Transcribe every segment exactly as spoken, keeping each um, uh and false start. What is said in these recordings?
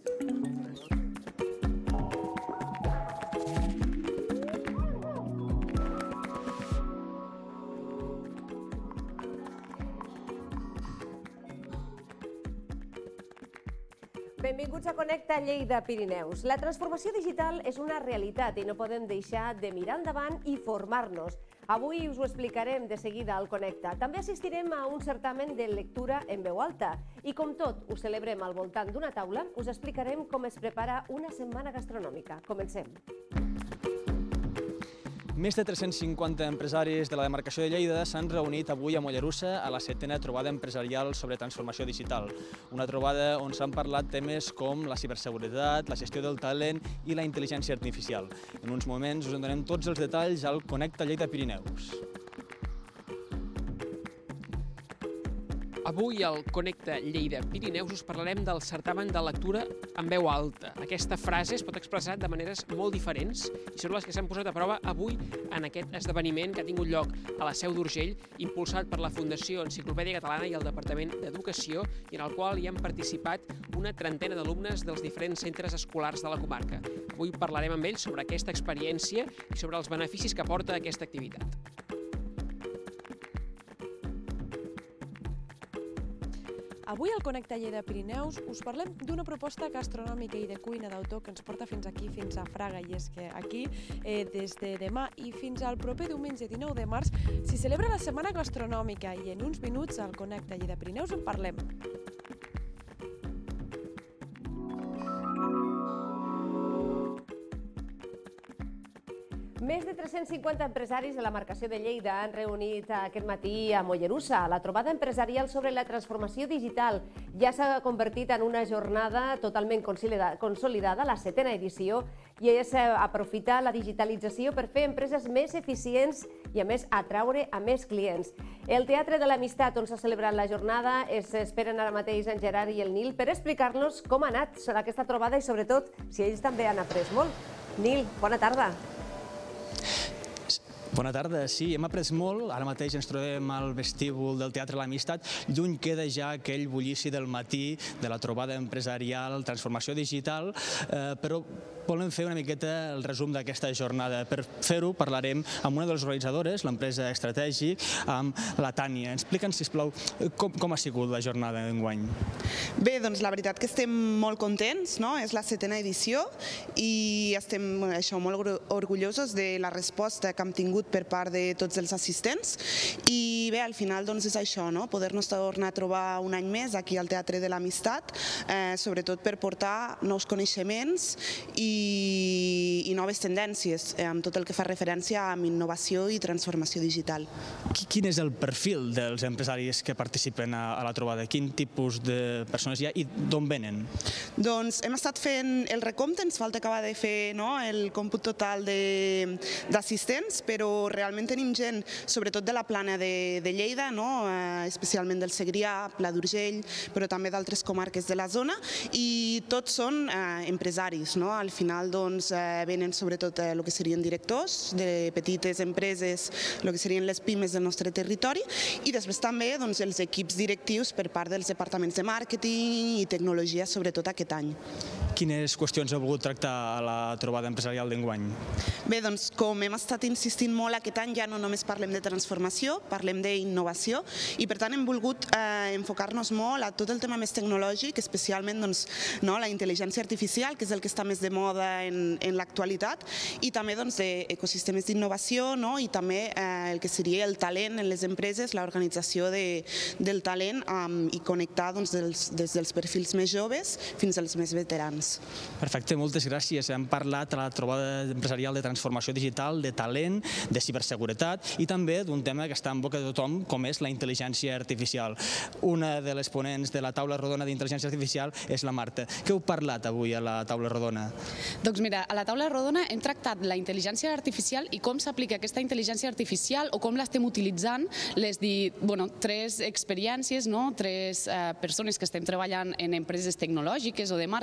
Benvinguts a Connecta Lleida Pirineus. La transformació digital és una realitat i no podem deixar de mirar endavant i formar-nos. Avui us ho explicarem de seguida al Connecta. També assistirem a un certamen de lectura en veu alta. I com tot ho celebrem al voltant d'una taula, us explicarem com es prepara una setmana gastronòmica. Comencem. Més de tres-cents cinquanta empresaris de la demarcació de Lleida s'han reunit avui a Mollerussa a la setena trobada empresarial sobre transformació digital. Una trobada on s'han parlat temes com la ciberseguretat, la gestió del talent i la intel·ligència artificial. En uns moments us en donem tots els detalls al Connecta Lleida Pirineus. Avui al Connecta Lleida Pirineus us parlarem del certamen de lectura en veu alta. Aquesta frase es pot expressar de maneres molt diferents i són les que s'han posat a prova avui en aquest esdeveniment que ha tingut lloc a la Seu d'Urgell, impulsat per la Fundació Enciclopèdia Catalana i el Departament d'Educació, i en el qual hi han participat una trentena d'alumnes dels diferents centres escolars de la comarca. Avui parlarem amb ells sobre aquesta experiència i sobre els beneficis que aporta aquesta activitat. Avui al Connecta Lleida Pirineus us parlem d'una proposta gastronòmica i de cuina d'autor que ens porta fins aquí, fins a Fraga. I és que aquí, eh, des de demà i fins al proper diumenge dinou de març, s'hi celebra la Setmana Gastronòmica i en uns minuts al Connecta Lleida Pirineus en parlem. Més de tres-cents cinquanta empresaris de la demarcació de Lleida han reunit aquest matí a Mollerussa. La trobada empresarial sobre la transformació digital ja s'ha convertit en una jornada totalment consolidada, la setena edició, i és aprofitar la digitalització per fer empreses més eficients i, a més, atraure a més clients. El Teatre de l'Amistat, on s'ha celebrat la jornada, esperen ara mateix en Gerard i el Nil per explicar-nos com ha anat aquesta trobada i, sobretot, si ells també han après molt. Nil, bona tarda. Bona tarda, sí, hem après molt. Ara mateix ens trobem al vestíbul del Teatre de l'Amistat. Lluny queda ja aquell bullici del matí de la trobada empresarial, transformació digital, eh, però volem fer una miqueta el resum d'aquesta jornada. Per fer-ho parlarem amb una de les organitzadores, l'empresa Estratègic, amb la Tània. Explica'ns, sisplau, com, com ha sigut la jornada d'enguany. Bé, doncs la veritat que estem molt contents, no? És la setena edició i estem això, molt orgullosos de la resposta que hem tingut per part de tots els assistents. I bé, al final doncs és això, no? Poder-nos tornar a trobar un any més aquí al Teatre de l'Amistat, eh, sobretot per portar nous coneixements i, i noves tendències, eh, amb tot el que fa referència a innovació i transformació digital. Quin és el perfil dels empresaris que participen a, a la trobada? Quin tipus de persones hi ha i d'on venen? Doncs hem estat fent el recompte, ens falta acabar de fer, no, el còmput total d'assistents, però realment tenim gent, sobretot de la plana de, de Lleida, no? eh, especialment del Segrià, Pla d'Urgell, però també d'altres comarques de la zona, i tots són eh, empresaris. No? Al final doncs, eh, venen sobretot el eh, que serien directors de petites empreses, el que serien les pimes del nostre territori, i després també doncs, els equips directius per part dels departaments de màrqueting i tecnologia, sobretot aquest any. Quines qüestions heu volgut tractar a la trobada empresarial d'enguany? Bé, doncs com hem estat insistint molt aquest any, ja no només parlem de transformació, parlem d'innovació, i per tant hem volgut eh, enfocar-nos molt a tot el tema més tecnològic, especialment doncs, no, la intel·ligència artificial, que és el que està més de moda en, en l'actualitat, i també doncs, d'ecosistemes d'innovació, no, i també eh, el que seria el talent en les empreses, l'organització de, del talent um, i connectar doncs, dels, des dels perfils més joves fins als més veterans. Perfecte, moltes gràcies. Hem parlat a la trobada empresarial de transformació digital, de talent, de ciberseguretat i també d'un tema que està en boca de tothom, com és la intel·ligència artificial. Una de les ponents de la taula rodona d'intel·ligència artificial és la Marta. Què heu parlat avui a la taula rodona? Doncs mira, a la taula rodona hem tractat la intel·ligència artificial i com s'aplica aquesta intel·ligència artificial o com l'estem utilitzant les di, bueno, tres experiències, no? tres eh, persones que estem treballant en empreses tecnològiques o de màrqueting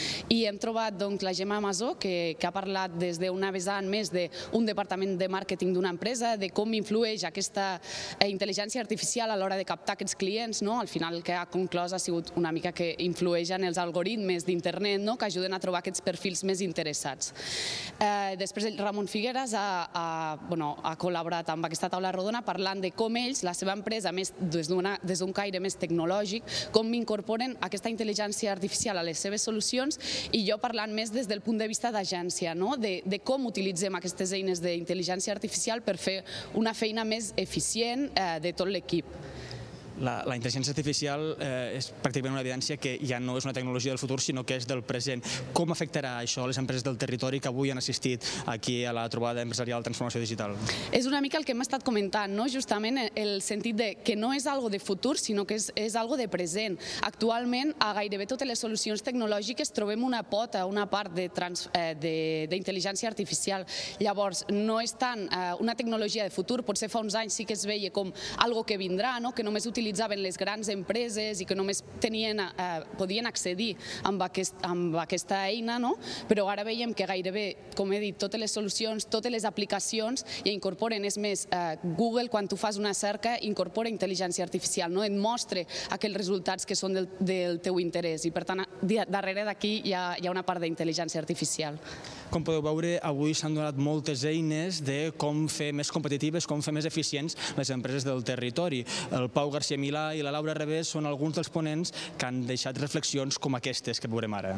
i hem trobat la Gemma Masó, que ha parlat des d'una vessant més d'un departament de màrqueting d'una empresa, de com influeix aquesta intel·ligència artificial a l'hora de captar aquests clients. Al final el que ha conclòs ha sigut una mica que influeix en els algoritmes d'internet que ajuden a trobar aquests perfils més interessats. Després Ramon Figueras ha col·laborat amb aquesta taula rodona parlant de com ells, la seva empresa, des d'un caire més tecnològic, com incorporen aquesta intel·ligència artificial a les seves solucions, i jo parlant més des del punt de vista d'agència, de com utilitzem aquestes eines d'intel·ligència artificial per fer una feina més eficient de tot l'equip. La intel·ligència artificial és pràcticament una evidència que ja no és una tecnologia del futur, sinó que és del present. Com afectarà això a les empreses del territori que avui han assistit aquí a la trobada empresarial de transformació digital? És una mica el que hem estat comentant, justament el sentit que no és algo de futur, sinó que és algo de present. Actualment, a gairebé totes les solucions tecnològiques trobem una pota, una part d'intel·ligència artificial. Llavors, no és tant una tecnologia de futur, potser fa uns anys sí que es veia com algo que vindrà, que només utilitzaven utilitzaven les grans empreses i que només podien accedir amb aquesta eina, però ara veiem que gairebé, com he dit, totes les solucions, totes les aplicacions ja incorporen, és més, Google, quan tu fas una cerca, incorpora intel·ligència artificial, et mostra aquells resultats que són del teu interès i, per tant, darrere d'aquí hi ha una part d'intel·ligència artificial. Com podeu veure, avui s'han donat moltes eines de com fer més competitives, com fer més eficients les empreses del territori. El Pau García Milà i la Laura Revés són alguns dels ponents que han deixat reflexions com aquestes que veurem ara.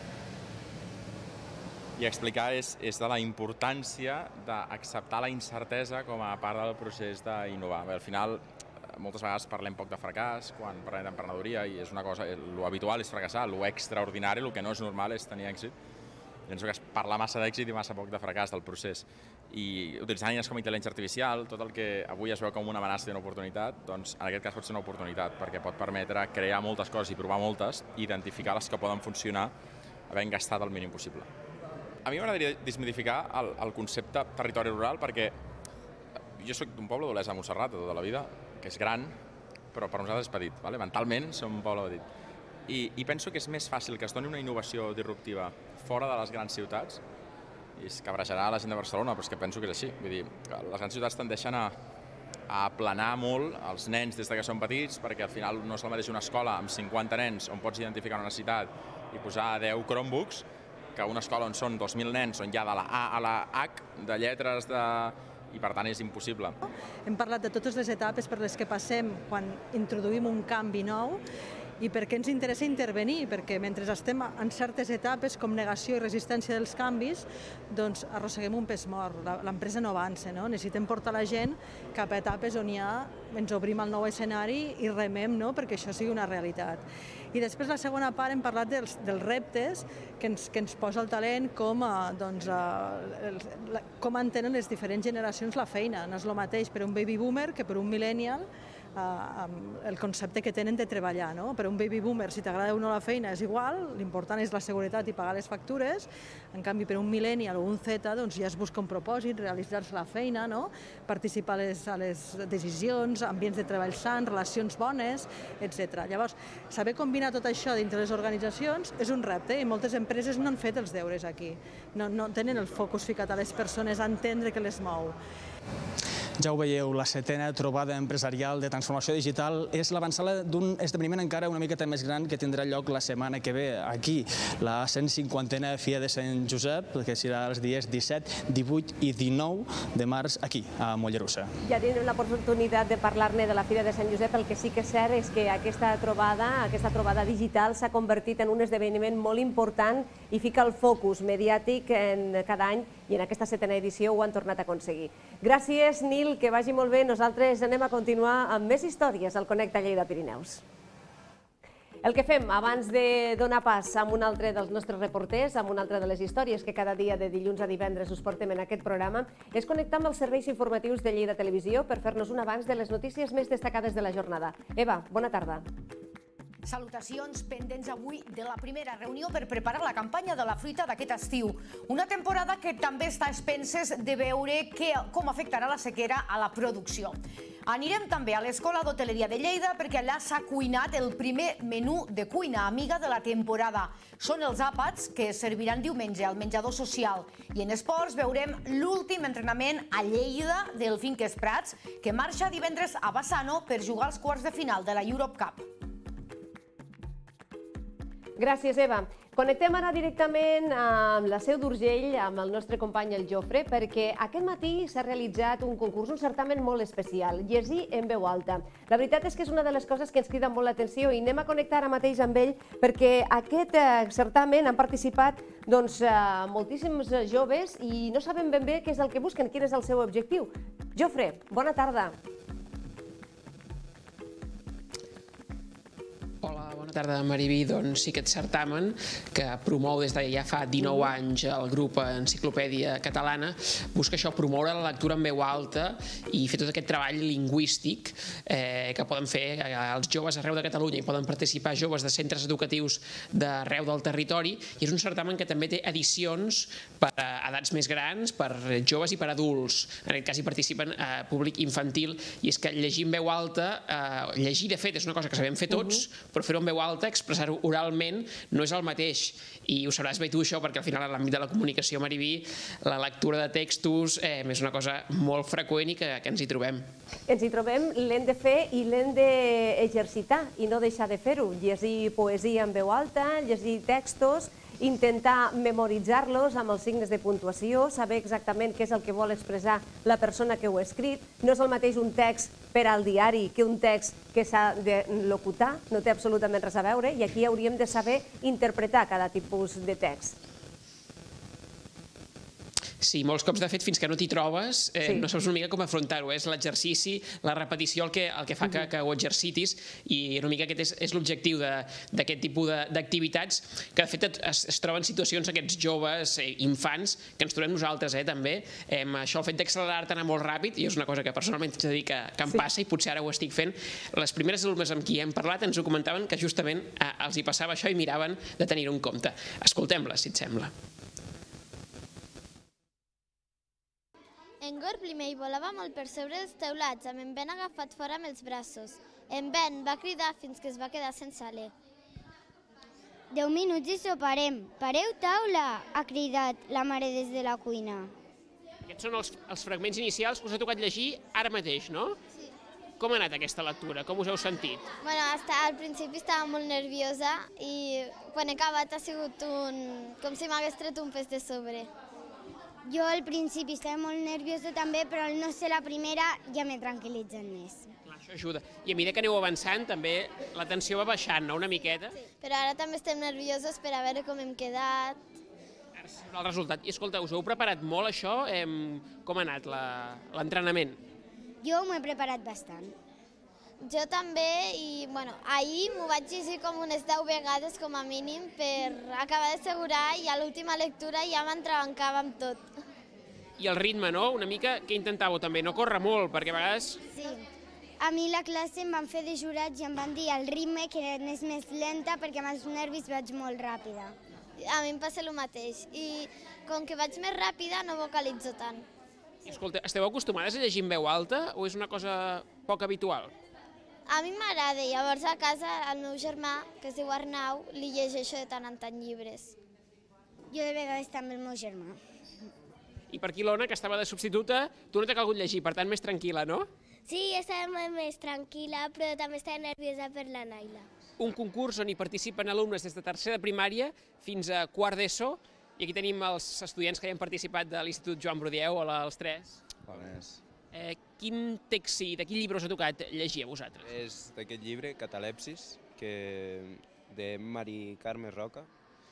I explicar és de la importància d'acceptar la incertesa com a part del procés d'innovar. Al final, moltes vegades parlem poc de fracàs quan parlem d'emprenedoria i és una cosa, l'habitual és fracassar, l'extraordinari, el que no és normal és tenir èxit. Penso que es parla massa d'èxit i massa poc de fracàs del procés. I utilitzant eines com intel·ligència artificial, tot el que avui es veu com una amenaça i una oportunitat, doncs en aquest cas pot ser una oportunitat, perquè pot permetre crear moltes coses i provar moltes, i identificar les que poden funcionar havent gastat el mínim possible. A mi m'agradaria desmitificar el concepte territori rural, perquè jo soc d'un poble d'Olesa de Montserrat de tota la vida, que és gran, però per nosaltres és petit. Mentalment som un poble petit. I penso que és més fàcil que es doni una innovació disruptiva fora de les grans ciutats, i es cabrejarà la gent de Barcelona, però és que penso que és així. Vull dir, les grans ciutats tendeixen a aplanar molt els nens des que són petits, perquè al final no és el mateix una escola amb cinquanta nens on pots identificar una necessitat i posar deu Chromebooks, que una escola on són dos mil nens, on hi ha de la A a la H, de lletres, i per tant és impossible. Hem parlat de totes les etapes per les que passem quan introduïm un canvi nou, i per què ens interessa intervenir, perquè mentre estem en certes etapes com negació i resistència dels canvis, doncs arrosseguem un pes mort, l'empresa no avança, necessitem portar la gent cap a etapes on ja ens obrim al nou escenari i remem perquè això sigui una realitat. I després la segona part hem parlat dels reptes que ens posa el talent, com entenen les diferents generacions la feina. No és el mateix per un baby boomer que per un millennial, el concepte que tenen de treballar. Per un baby boomer, si t'agrada o no la feina, és igual, l'important és la seguretat i pagar les factures. En canvi, per un millennial o un Z, ja es busca un propòsit, realitzar-se la feina, participar a les decisions, ambients de treball sants, relacions bones, etcètera. Llavors, saber combinar tot això dintre les organitzacions és un repte i moltes empreses no han fet els deures aquí. No tenen el focus ficat a les persones, a entendre què les mou. Ja ho veieu, la setena trobada empresarial de transformació digital és l'avançada d'un esdeveniment encara una miqueta més gran que tindrà lloc la setmana que ve aquí, la cent cinquantena Fira de Sant Josep, que serà els dies disset, divuit i dinou de març aquí, a Mollerussa. Ja tenim l'oportunitat de parlar-ne de la Fira de Sant Josep. El que sí que és cert és que aquesta trobada, aquesta trobada digital s'ha convertit en un esdeveniment molt important i fica el focus mediàtic cada any, i en aquesta setena edició ho han tornat a aconseguir. Gràcies, Nil, que vagi molt bé. Nosaltres anem a continuar amb més històries al Connecta Lleida Pirineus. El que fem abans de donar pas a un altre dels nostres reporters, a una altra de les històries que cada dia de dilluns a divendres us portem en aquest programa, és connectar amb els serveis informatius de Lleida Televisió per fer-nos un avanç de les notícies més destacades de la jornada. Eva, bona tarda. Salutacions pendents avui de la primera reunió per preparar la campanya de la fruita d'aquest estiu. Una temporada que també està a expenses de veure com afectarà la sequera a la producció. Anirem també a l'Escola d'Hoteleria de Lleida perquè allà s'ha cuinat el primer menú de cuina amiga de la temporada. Són els àpats que es serviran diumenge al menjador social. I en esports veurem l'últim entrenament a Lleida del Finques Prats, que marxa divendres a Bassano per jugar als quarts de final de la Europe Cup. Gràcies, Eva. Connectem ara directament amb la Seu d'Urgell, amb el nostre company el Jofre, perquè aquest matí s'ha realitzat un concurs, un certamen molt especial, llegir en veu alta. La veritat és que és una de les coses que ens crida molt l'atenció i anem a connectar ara mateix amb ell perquè aquest certamen han participat moltíssims joves i no sabem ben bé què és el que busquen, quin és el seu objectiu. Jofre, bona tarda. Hola, bona tarda, Mariví. Doncs sí, aquest certamen que promou des de ja fa dinou anys el grup Enciclopèdia Catalana busca això, promoure la lectura en veu alta i fer tot aquest treball lingüístic que poden fer els joves arreu de Catalunya i poden participar joves de centres educatius d'arreu del territori, i és un certamen que també té edicions per a edats més grans, per joves i per adults. En aquest cas hi participen públic infantil, i és que llegir en veu alta, llegir de fet és una cosa que sabem fer tots, però fer-ho en veu alta, expressar-ho oralment, no és el mateix. I ho sabràs bé tu, això, perquè al final, en l'àmbit de la comunicació, Mariví, la lectura de textos és una cosa molt freqüent i que ens hi trobem. Ens hi trobem, l'hem de fer i l'hem d'exercitar i no deixar de fer-ho. Llegir poesia en veu alta, llegir textos, intentar memoritzar-los amb els signes de puntuació, saber exactament què és el que vol expressar la persona que ho ha escrit. No és el mateix un text per al diari que un text que s'ha de locutar, no té absolutament res a veure, i aquí hauríem de saber interpretar cada tipus de text. Sí, molts cops, de fet, fins que no t'hi trobes, no saps una mica com afrontar-ho. És l'exercici, la repetició el que fa que ho exercitis, i una mica aquest és l'objectiu d'aquest tipus d'activitats, que de fet es troben situacions, aquests joves, infants, que ens trobem nosaltres també. Això, el fet d'accelerar-te, anar molt ràpid, i és una cosa que personalment t'he de dir que em passa, i potser ara ho estic fent. Les primeres alumnes amb qui hem parlat ens ho comentaven, que justament els hi passava això i miraven de tenir-ho en compte. Escoltem-les, si et sembla. En Gorb Limell volava molt per sobre els teulats, amb en Ben agafat fora amb els braços. En Ben va cridar fins que es va quedar sense alè. Deu minuts i soparem. Pareu taula, ha cridat la mare des de la cuina. Aquests són els fragments inicials que us ha tocat llegir ara mateix, no? Sí. Com ha anat aquesta lectura? Com us heu sentit? Bueno, al principi estava molt nerviosa i quan he acabat ha sigut com si m'hagués tret un pes de sobre. Jo al principi estava molt nerviosa també, però al no ser la primera ja m'he tranquil·litzat més. Això ajuda. I a mesura que aneu avançant també la tensió va baixant, no? Una miqueta? Sí, però ara també estem nerviosos per a veure com hem quedat. Ara serà el resultat. I escolta, us heu preparat molt això? Com ha anat l'entrenament? Jo m'ho he preparat bastant. Jo també, i bueno, ahir m'ho vaig llegir com unes deu vegades com a mínim per acabar d'assegurar, i a l'última lectura ja m'entrebancava amb tot. I el ritme, no? Una mica, què intentàveu també? No córrer molt, perquè a vegades... Sí. A mi la classe em van fer de jurats i em van dir el ritme que anés més lenta perquè amb els nervis vaig molt ràpida. A mi em passa el mateix, i com que vaig més ràpida no vocalitzo tant. Escolta, esteu acostumades a llegir en veu alta o és una cosa poc habitual? A mi m'agrada, llavors a casa el meu germà, que es diu Arnau, li llegeixo de tant en tant llibres. Jo de vegades també el meu germà. I per aquí l'Ona, que estava de substituta, tu no t'ha calgut llegir, per tant més tranquil·la, no? Sí, estava molt més tranquil·la, però també estava nerviosa per la Naila. Un concurs on hi participen alumnes des de tercera de primària fins a quart d'ESO, i aquí tenim els estudiants que hi han participat de l'Institut Joan Brodieu. Hola als tres. Bones. Eh, quin text, sí, de quin llibre us ha tocat llegir a vosaltres? És d'aquest llibre, Catalepsis, que de Mari Carme Roca.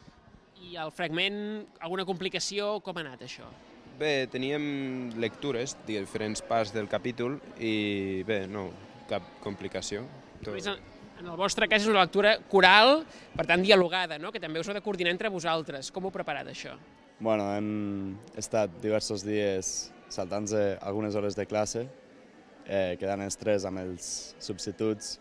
I el fragment, alguna complicació, com ha anat això? Bé, teníem lectures de diferents parts del capítol i bé, no, cap complicació. Tot... En el vostre cas és una lectura coral, per tant dialogada, no? Que també us heu de coordinar entre vosaltres. Com heu preparat això? Bueno, hem estat diversos dies saltant-se algunes hores de classe, eh, quedant els tres amb els substituts,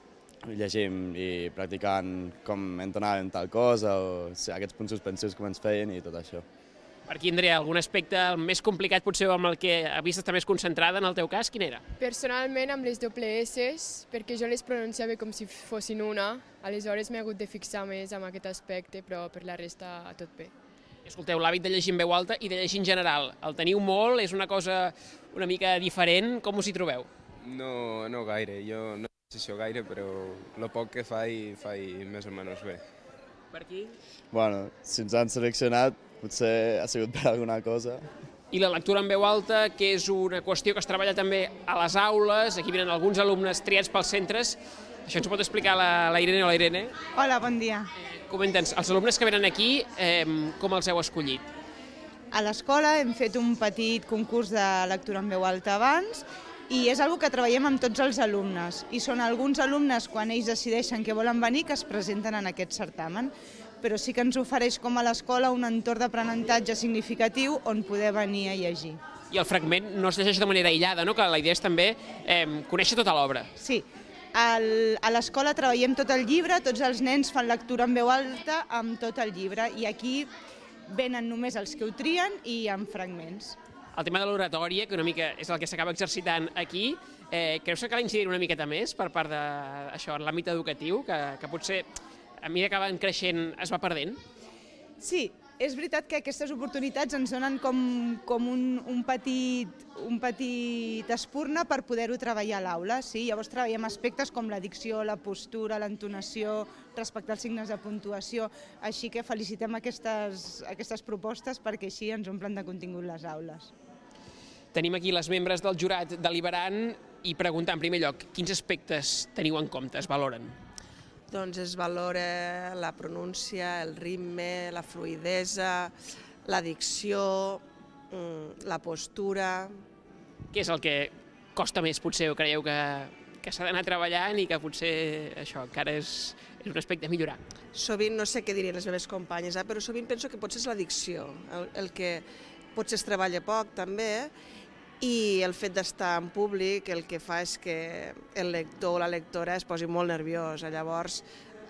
llegim i practicant com entonàvem tal cosa, o aquests punts suspensius com ens feien i tot això. Per aquí, Andrea, algun aspecte més complicat potser amb el que havies d'estar més concentrada en el teu cas, quin era? Personalment amb les doble S, perquè jo les pronunciava com si fossin una, aleshores m'he hagut de fixar més en aquest aspecte, però per la resta tot bé. Escolteu, l'hàbit de llegir en veu alta i de llegir en general, el teniu molt, és una cosa una mica diferent, com us hi trobeu? No, no gaire, jo no llegeixo gaire, però el poc que faig, faig més o menys bé. Per aquí? Bueno, si ens han seleccionat, potser ha sigut per alguna cosa. I la lectura en veu alta, que és una qüestió que es treballa també a les aules, aquí venen alguns alumnes triats pels centres. Això ens ho pot explicar la, la Irene o la Irene? Hola, bon dia. Eh, Comenta'ns, els alumnes que venen aquí, eh, com els heu escollit? A l'escola hem fet un petit concurs de lectura en veu alta abans i és una cosa que treballem amb tots els alumnes. I són alguns alumnes, quan ells decideixen que volen venir, que es presenten en aquest certamen. Però sí que ens ofereix com a l'escola un entorn d'aprenentatge significatiu on poder venir a llegir. I el fragment no es llegeix de manera aïllada, no? Que la idea és també eh, conèixer tota l'obra. Sí. Al, a l'escola treballem tot el llibre, tots els nens fan lectura en veu alta amb tot el llibre i aquí venen només els que ho trien i amb fragments. El tema de l'oratòria, que una mica és el que s'acaba exercitant aquí, eh, creus que cal incidir una miqueta més per part d'això, en l'àmbit educatiu, que, que potser a mesura que van creixent es va perdent? Sí, és veritat que aquestes oportunitats ens donen com, com un, un, petit, un petit espurna per poder-ho treballar a l'aula. Sí? Llavors treballem aspectes com la dicció, la postura, l'entonació, respectar els signes de puntuació, així que felicitem aquestes, aquestes propostes perquè així ens omplen de contingut les aules. Tenim aquí les membres del jurat deliberant i preguntar en primer lloc quins aspectes teniu en compte, es valoren? Doncs es valora la pronúncia, el ritme, la fluïdesa, la dicció, la postura. Què és el que costa més, potser, o creieu que, que s'ha d'anar treballant i que potser això encara és, és un aspecte a millorar? Sovint, no sé què dirien les meves companyes, eh, però sovint penso que potser és la dicció, el, el que potser es treballa poc també, i el fet d'estar en públic el que fa és que el lector o la lectora es posi molt nerviós. Llavors,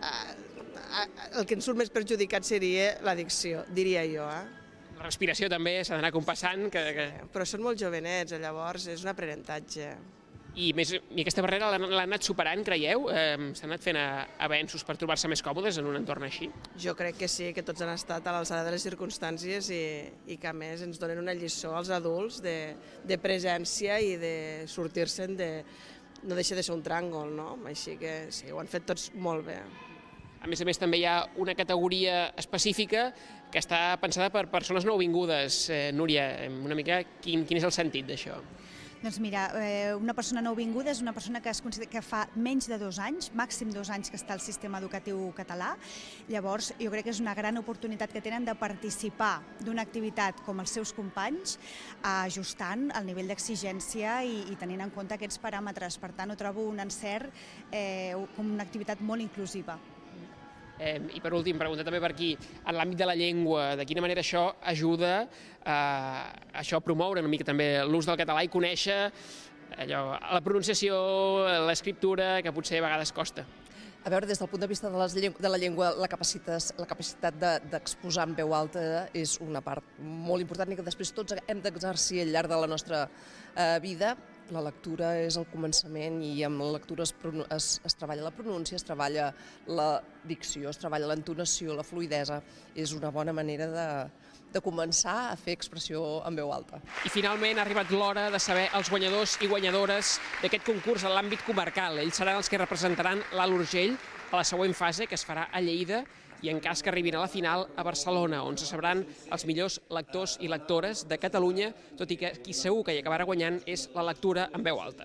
el que ens surt més perjudicat seria la dicció, diria jo. Eh? La respiració també s'ha d'anar compassant. Que, que... Però són molt jovenets, llavors és un aprenentatge. I, més, i aquesta barrera l'han anat superant, creieu? Eh, S'han anat fent avenços per trobar-se més còmodes en un entorn així? Jo crec que sí, que tots han estat a l'alçada de les circumstàncies i, i que a més ens donen una lliçó als adults de, de presència i de sortir-se'n de... no deixa de ser un tràngol, no? Així que sí, ho han fet tots molt bé. A més a més, també hi ha una categoria específica que està pensada per persones nouvingudes. Eh, Núria, una mica, quin, quin és el sentit d'això? Doncs mira, una persona nouvinguda és una persona que es considera que fa menys de dos anys, màxim dos anys que està al sistema educatiu català. Llavors, jo crec que és una gran oportunitat que tenen de participar d'una activitat com els seus companys, ajustant el nivell d'exigència i, i tenint en compte aquests paràmetres. Per tant, ho trobo un encert eh, com una activitat molt inclusiva. Eh, I per últim, pregunta també per aquí, en l'àmbit de la llengua, de quina manera això ajuda a, això a promoure una mica també l'ús del català i conèixer allò, la pronunciació, l'escriptura, que potser a vegades costa? A veure, des del punt de vista de, les lleng de la llengua, la capacitat, la capacitat d'exposar de, en veu alta és una part molt important i que després tots hem d'exercir al llarg de la nostra eh, vida. La lectura és el començament i amb la lectura es, es, es treballa la pronúncia, es treballa la dicció, es treballa l'entonació, la fluïdesa. És una bona manera de, de començar a fer expressió en veu alta. I finalment ha arribat l'hora de saber els guanyadors i guanyadores d'aquest concurs en l'àmbit comarcal. Ells seran els que representaran l'Alt Urgell a la següent fase, que es farà a Lleida, i en cas que arribin a la final a Barcelona, on se sabran els millors lectors i lectores de Catalunya, tot i que qui segur que hi acabarà guanyant és la lectura en veu alta.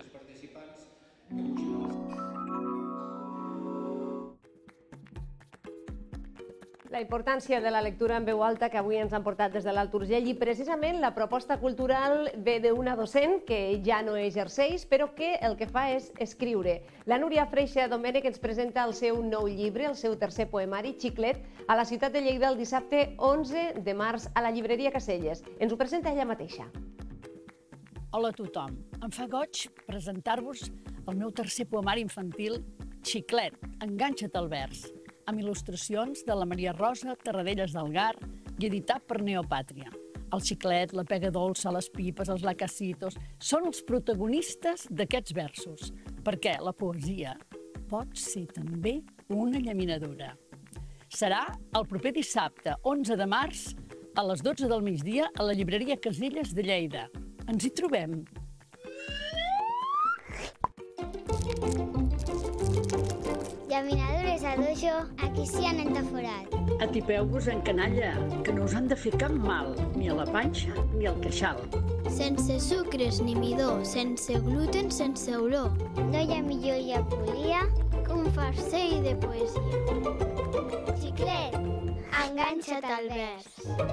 La importància de la lectura en veu alta que avui ens han portat des de l'Alt Urgell i precisament la proposta cultural ve d'una docent que ja no exerceix però que el que fa és escriure. La Núria Freixa Domènech ens presenta el seu nou llibre, el seu tercer poemari, Xiclet, a la ciutat de Lleida el dissabte onze de març a la llibreria Caselles. Ens ho presenta ella mateixa. Hola a tothom. Em fa goig presentar-vos el meu tercer poemari infantil, Xiclet, enganxa't al vers, amb il·lustracions de la Maria Rosa Terradellas del Gar i editat per Neopàtria. El xiclet, la pega dolça, les pipes, els lacacitos, són els protagonistes d'aquests versos, perquè la poesia pot ser també una llaminadura. Serà el proper dissabte, onze de març, a les dotze del migdia, a la llibreria Caselles de Lleida. Ens hi trobem. Llaminadures a dojo, aquí sí han entaforat. Atipeu-vos en canalla, que no us han de fer cap mal, ni a la panxa ni al queixal. Sense sucres ni midó, sense gluten, sense olor. No hi ha millor llapolia que un farcell de poesia. Xiclet, enganxa't al vers.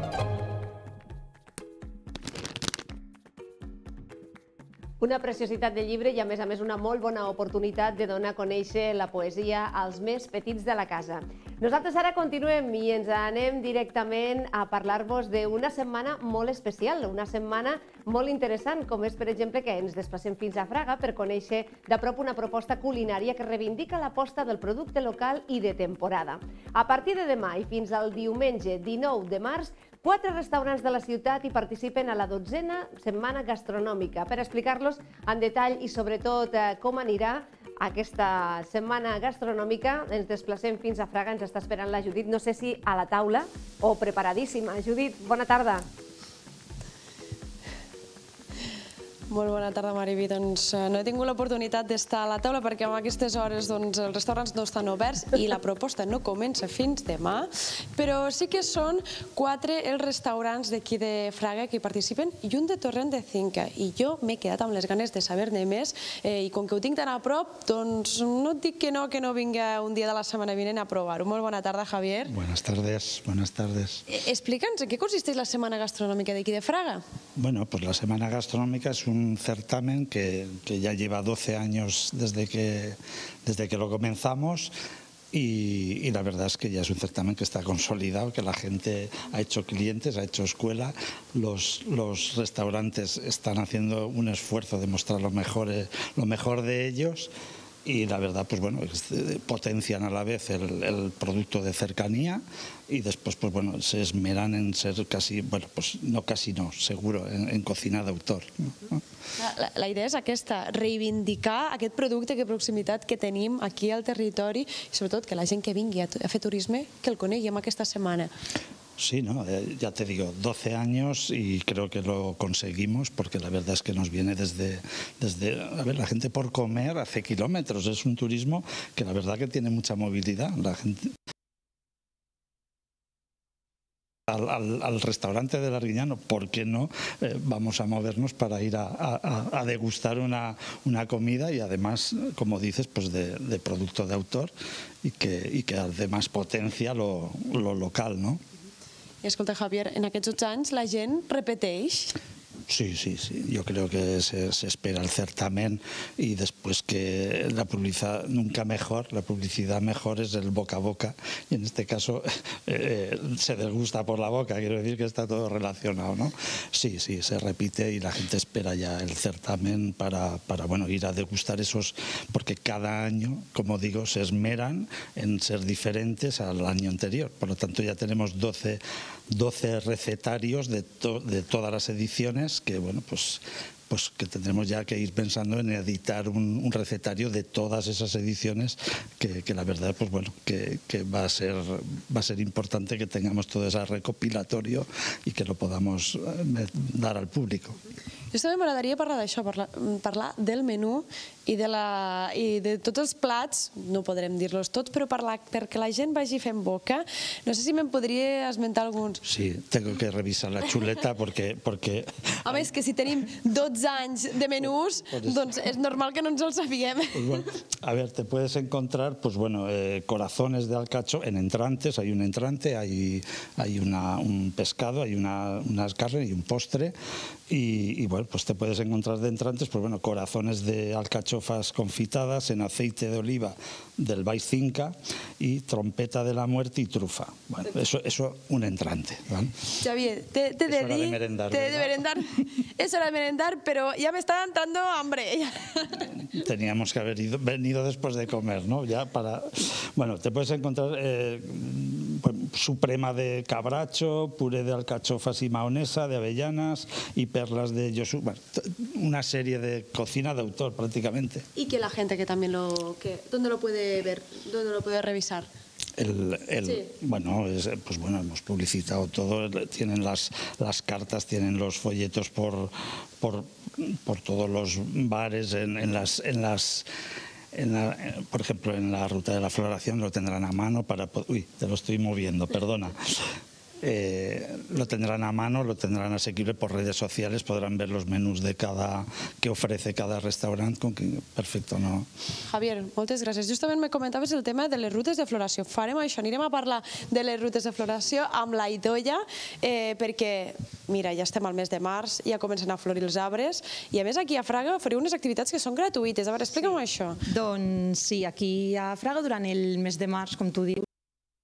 Una preciositat de llibre i, a més a més, una molt bona oportunitat de donar a conèixer la poesia als més petits de la casa. Nosaltres ara continuem i ens anem directament a parlar-vos d'una setmana molt especial, una setmana molt interessant, com és, per exemple, que ens desplacem fins a Fraga per conèixer de prop una proposta culinària que reivindica l'aposta del producte local i de temporada. A partir de demà i fins al diumenge dinou de març, quatre restaurants de la ciutat hi participen a la dotzena setmana gastronòmica. Per explicar-los en detall i sobretot com anirà aquesta setmana gastronòmica, ens desplacem fins a Fraga, ens està esperant la Judit, no sé si a la taula o preparadíssima. Judit, bona tarda. Molt bona tarda, Mariví. Doncs no he tingut l'oportunitat d'estar a la taula perquè a aquestes hores els restaurants no estan oberts i la proposta no comença fins demà, però sí que són quatre els restaurants d'aquí de Fraga que hi participen i un de Torrent de Cinca. I jo m'he quedat amb les ganes de saber-ne més i com que ho tinc tan a prop, doncs no et dic que no, que no vinga un dia de la setmana vinent a provar-ho. Molt bona tarda, Javier. Buenas tardes, buenas tardes. Explica'ns, en què consisteix la Setmana Gastronòmica d'aquí de Fraga? Bueno, pues la Semana Gastronómica es un certamen que, que ya lleva doce años desde que, desde que lo comenzamos y, y la verdad es que ya es un certamen que está consolidado, que la gente ha hecho clientes, ha hecho escuela, los, los restaurantes están haciendo un esfuerzo de mostrar lo mejor, lo mejor de ellos. Y la verdad, pues bueno, potencian a la vez el, el producto de cercanía y después, pues bueno, se esmeran en ser casi, bueno, pues no casi no, seguro, en, en cocina d'autor. La, la idea és aquesta, reivindicar aquest producte de proximitat que tenim aquí al territori i sobretot que la gent que vingui a, a fer turisme que el conegui en aquesta setmana. Sí, no, eh, ya te digo, doce años y creo que lo conseguimos porque la verdad es que nos viene desde, desde, a ver, la gente por comer hace kilómetros, es un turismo que la verdad que tiene mucha movilidad, la gente... Al, al, al restaurante del Arguiñano, ¿por qué no? Eh, vamos a movernos para ir a, a, a degustar una, una comida y además, como dices, pues de, de producto de autor y que, y que además potencia lo, lo local, ¿no? I escolta, Javier, en aquests dotze anys la gent repeteix? Sí, sí, sí. Yo creo que se, se espera el certamen y después que la publicidad, nunca mejor, la publicidad mejor es el boca a boca y en este caso eh, se desgusta por la boca, quiero decir que está todo relacionado, ¿no? Sí, sí, se repite y la gente espera ya el certamen para, para bueno, ir a degustar esos, porque cada año, como digo, se esmeran en ser diferentes al año anterior. Por lo tanto, ya tenemos doce, doce recetarios de, to, de todas las ediciones que, bueno, pues, pues que tendremos ya que ir pensando en editar un, un recetario de todas esas ediciones que, que la verdad, pues bueno, que, que va a ser, va a ser importante que tengamos todo ese recopilatorio y que lo podamos dar al público. Jo també m'agradaria parlar d'això, parlar, parlar del menú i de, la, i de tots els plats, no podrem dir-los tots, però parlar, perquè la gent vagi fent boca. No sé si me'n podria esmentar alguns. Sí, tengo que revisar la chuleta porque... porque... Home, és que si tenim dotze anys de menús, doncs és normal que no ens els sabíem. Pues bueno, a ver, te puedes encontrar, pues bueno, eh, corazones de alcachofa en entrantes, hay un entrante, hay, hay una, un pescado, hay una, unas carnes y un postre, y, y bueno, pues te puedes encontrar de entrantes, pues bueno, corazones de alcachofas confitadas en aceite de oliva del Baix Cinca y trompeta de la muerte y trufa. Bueno, eso, eso un entrante, ¿vale? Xavier, te, te es de hora dir... de merendar, te ¿verdad? de merendar. Es hora de merendar, pero ya me está dando hambre. Teníamos que haber ido, venido después de comer, ¿no? Ya para... Bueno, te puedes encontrar... Eh, suprema de cabracho, puré de alcachofas y mahonesa, de avellanas y perlas de yosu. Bueno, una serie de cocina de autor prácticamente. Y que la gente que también lo... Que, ¿dónde lo puede ver? ¿Dónde lo puede revisar? El, el, sí. Bueno, es, pues bueno, hemos publicitado todo, tienen las, las cartas, tienen los folletos por, por, por todos los bares, en, en las... En las En la, por ejemplo, en la ruta de la floración lo tendrán a mano para... Uy, te lo estoy moviendo, perdona. Eh, lo tendrán a mano, lo tendrán asequible por redes sociales, podrán ver los menús de cada que ofrece cada restaurant, con que perfecto, no? Javier, moltes gràcies. Justament me comentaves el tema de les rutes de floració. Farem això, anirem a parlar de les rutes de floració amb la Idoia, eh, perquè, mira, ja estem al mes de març, ja comencen a florir els arbres, i a més aquí a Fraga fareu unes activitats que són gratuïtes. A veure, explica'm sí. això. Doncs sí, aquí a Fraga durant el mes de març, com tu dius,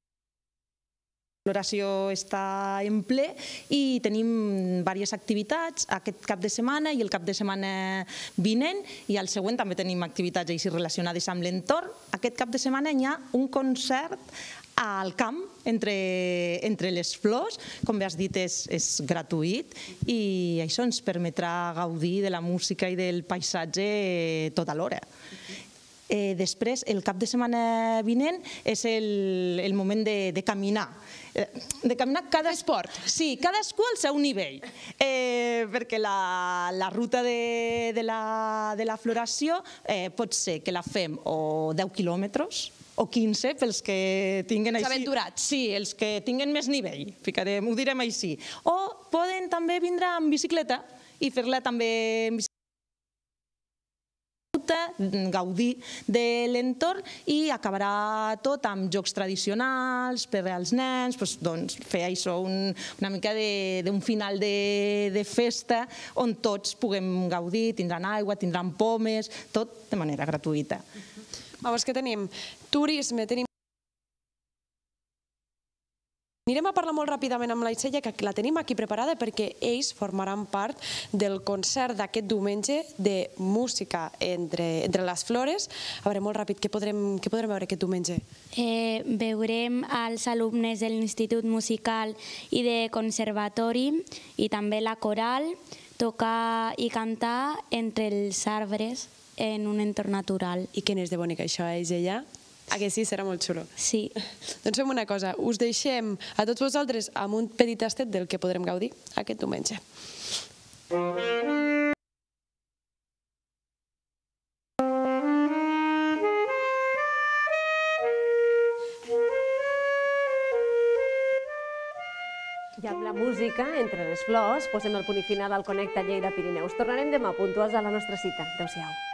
la floració està en ple i tenim diverses activitats aquest cap de setmana i el cap de setmana vinent, i al següent també tenim activitats així relacionades amb l'entorn. Aquest cap de setmana hi ha un concert al camp entre, entre les flors, com bé has dit és, és gratuït, i això ens permetrà gaudir de la música i del paisatge tota l'hora. Eh, després, el cap de setmana vinent és el, el moment de, de caminar. Eh, de caminar cada esport. Sí, cadascú al seu nivell. Eh, perquè la, la ruta de, de, la, de la floració eh, pot ser que la fem o deu quilòmetres o quinze pels que tinguen així... Aventurats. Sí, els que tinguen més nivell, ficarem, ho direm així. O poden també vindre amb bicicleta i fer-la també en bicicleta, gaudir de l'entorn, i acabarà tot amb jocs tradicionals per als nens, doncs fer això una mica d'un final de festa on tots puguem gaudir, tindran aigua, tindran pomes, tot de manera gratuïta. Vamos, que tenim turisme, tenim... Anirem a parlar molt ràpidament amb la Itxella, que la tenim aquí preparada perquè ells formaran part del concert d'aquest diumenge de música entre, entre les flores. A veure, molt ràpid, què podrem, què podrem veure aquest diumenge? Eh, veurem als alumnes de l'Institut Musical i de Conservatori i també la coral tocar i cantar entre els arbres en un entorn natural. I què n'és de bonic això, eh, Itxella? Ah, que sí? Serà molt xulo. Sí. Doncs fem una cosa, us deixem a tots vosaltres amb un petit tastet del que podrem gaudir aquest diumenge. I amb la música, entre les flors, posem el punt i final al Connecta Lleida Pirineus. Tornarem demà puntuals a la nostra cita. Adéu-siau.